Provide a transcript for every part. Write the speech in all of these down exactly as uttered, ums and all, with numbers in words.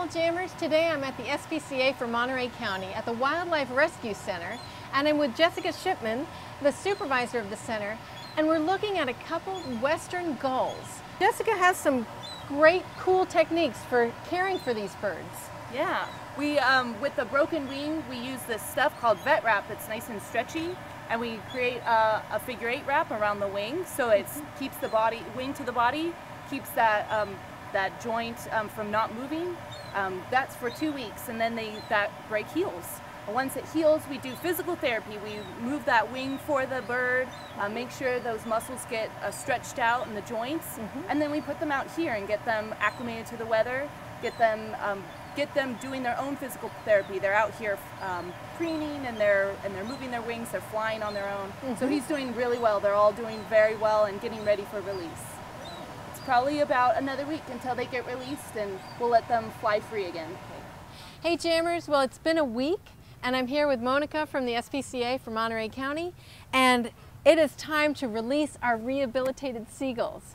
Well, Jammers, today I'm at the S P C A for Monterey County at the Wildlife Rescue Center, and I'm with Jessica Shipman, the supervisor of the center, and we're looking at a couple western gulls. Jessica has some great, cool techniques for caring for these birds. Yeah, we um, with the broken wing, we use this stuff called vet wrap that's nice and stretchy, and we create a, a figure eight wrap around the wing, so it keeps the body wing to the body, keeps that um, that joint um, from not moving. Um, that's for two weeks, and then they that break heals. And once it heals, we do physical therapy. We move that wing for the bird, uh, make sure those muscles get uh, stretched out in the joints, mm-hmm. and then we put them out here and get them acclimated to the weather, get them um, get them doing their own physical therapy. They're out here um, preening and they're and they're moving their wings. They're flying on their own. Mm-hmm. So he's doing really well. They're all doing very well and getting ready for release. It's probably about another week until they get released, and we'll let them fly free again. Hey Jammers, well, it's been a week, and I'm here with Monica from the S P C A for Monterey County, and it is time to release our rehabilitated seagulls.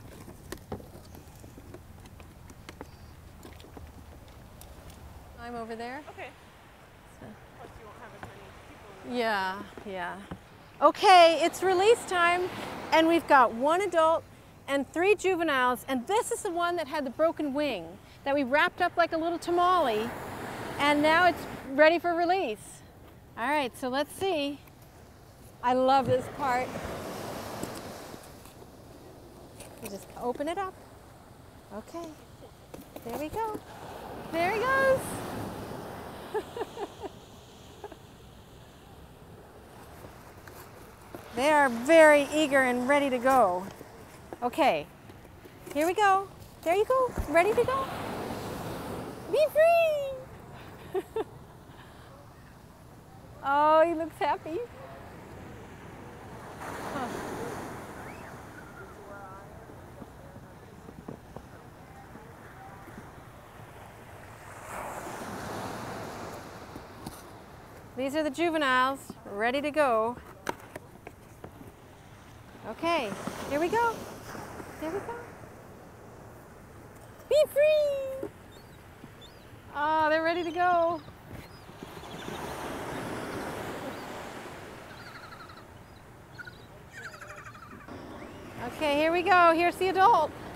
I'm over there. Okay. So. Plus you won't have as many people. Yeah, yeah. Okay, it's release time, and we've got one adult and three juveniles, and this is the one that had the broken wing that we wrapped up like a little tamale, and now it's ready for release. All right, so let's see. I love this part. You just open it up. Okay, there we go. There he goes. They are very eager and ready to go. Okay, here we go. There you go, ready to go. Be free! Oh, he looks happy. Huh. These are the juveniles, ready to go. Okay, here we go. There we go. Be free! Oh, they're ready to go. Okay, here we go. Here's the adult.